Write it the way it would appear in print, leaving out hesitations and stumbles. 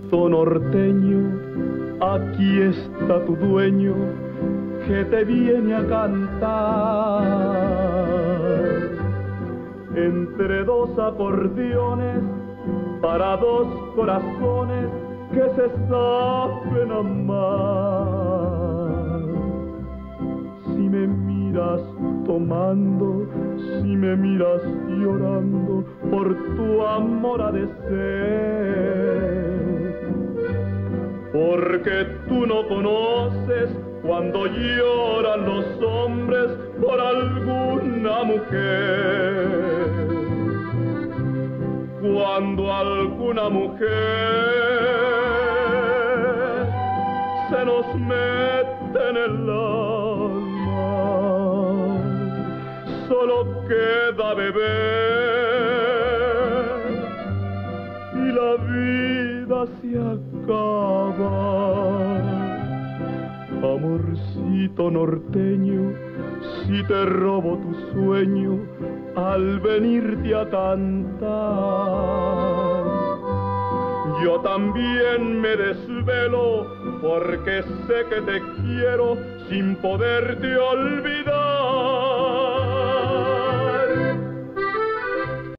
amorcito norteño, aquí está tu dueño que te viene a cantar. Entre dos acordeones, para dos corazones que se saben amar. Si me miras tomando, si me miras llorando, por tu amor ha de ser. Porque tú no conoces cuando lloran los hombres por alguna mujer. Cuando alguna mujer se nos mete en el alma, solo queda beber y la vida se acaba. Amorcito norteño, si te robo tu sueño al venirte a cantar, yo también me desvelo porque sé que te quiero sin poderte olvidar.